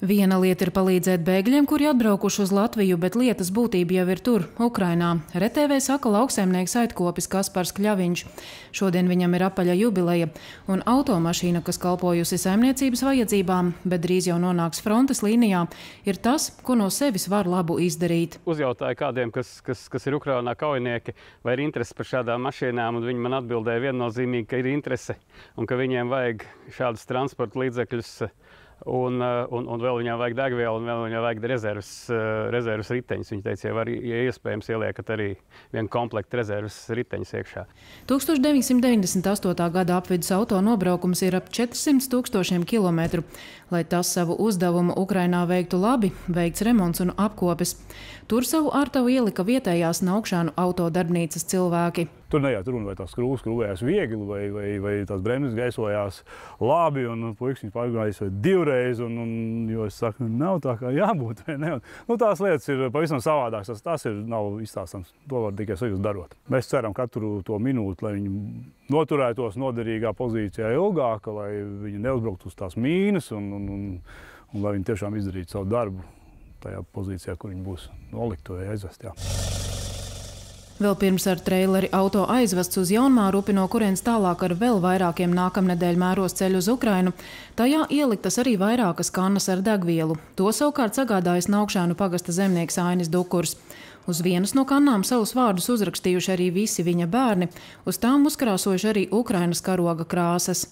Viena lieta ir palīdzēt bēgļiem, kuri atbraukuši uz Latviju, bet lietas būtība jau ir tur, Ukrainā. RTV saka lauksaimnieks Aitkopis Kaspars Kļaviņš. Šodien viņam ir apaļa jubileja un automašīna, kas kalpojusi saimniecības vajadzībām, bet drīz jau nonāks frontes līnijā, ir tas, ko no sevis var labu izdarīt. Uzjautāju kādiem, kas ir Ukrainā kaujinieki, vai ir interese par šādām mašīnām, un viņi man atbildēja viennozīmīgi, ka ir interese un ka viņiem vajag šādus transporta līdzekļus. Un vēl viņam vajag degvielu, un vēl viņam vajag rezervas riteņus. Viņi teica, ja iespējams ieliekat arī vienu komplektu rezervas riteņus iekšā. 1998. gada apvidus auto nobraukums ir ap 400 000 kilometru. Lai tas savu uzdevumu Ukrainā veiktu labi, veikts remonts un apkopes. Tur savu ārtavu ielika vietējās Naukšānu autodarbnīcas cilvēki. Tur neiet runa, vai tās skrūves skrūvējās viegli, vai tās bremzes gaisojās labi, un puikas viņas pārgājis divreiz, jo es saku, nav tā kā jābūt, vai ne? Tās lietas ir pavisam savādākas, tas nav izstāstams, to var tikai sajust darot. Mēs ceram katru to minūti, lai viņi noturētos noderīgā pozīcijā ilgāk, lai viņi neuzbrauktu uz tās mīnas, un lai viņi tiešām izdarītu savu darbu tajā pozīcijā, kur viņi būs nolikti vai aizvest. Jā. Vēl pirms ar treileri auto aizvests uz Jaunmārupi, no kurienes tālāk ar vēl vairākiem nākamnedēļ mēros ceļu uz Ukrainu, tajā ieliktas arī vairākas kannas ar degvielu. To savukārt sagādājas Naukšānu pagasta zemnieks Ainis Dukurs. Uz vienas no kannām savus vārdus uzrakstījuši arī visi viņa bērni, uz tām uzkrāsojuši arī Ukrainas karoga krāsas.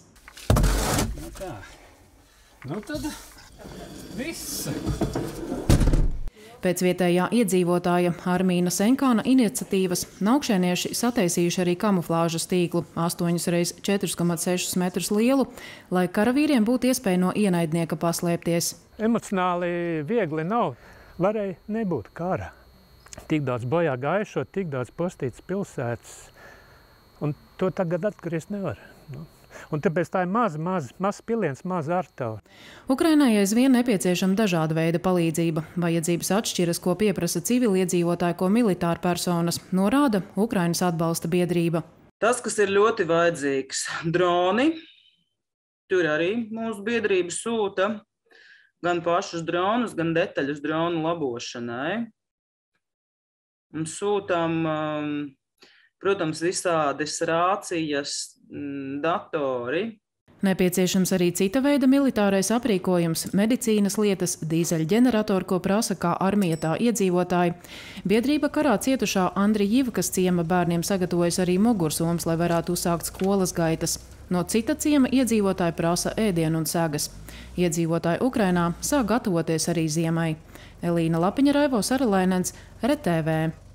Nu tad viss! Pēc vietējā iedzīvotāja Armīna Senkāna iniciatīvas naukšēnieši sataisījuši arī kamuflāžas tīklu 8x4,6 metrus lielu, lai karavīriem būtu iespēja no ienaidnieka paslēpties. Emocionāli viegli nav. Varēja nebūt kara. Tik daudz bojā gājušo, tik daudz postītas pilsētas. Un to tagad atgriezt nevar. Un tāpēc tā ir maz piliens, maz ārtava. Ukrainai aizvien nepieciešama dažāda veida palīdzība. Vajadzības atšķiras, ko pieprasa civiliedzīvotāji, ko militāra personas, norāda Ukrainas atbalsta biedrība. Tas, kas ir ļoti vajadzīgs, droni. Tur arī mūsu biedrība sūta gan pašus dronus, gan detaļas dronu labošanai. Un sūtām, protams, visādas rācijas, datori. Nepieciešams arī cita veida militārais aprīkojums, medicīnas lietas, dīzeļģeneratori, ko prasa kā armija tā iedzīvotāji. Biedrība karā cietušā Andrijivkas ciema bērniem sagatavojas arī mugursomas, lai varētu uzsākt skolas gaitas. No cita ciema iedzīvotāji prasa ēdienu un segas. Iedzīvotāji Ukrainā sāk gatavoties arī ziemai. Elīna Lapiņa, Raivo Saralainens, RTV.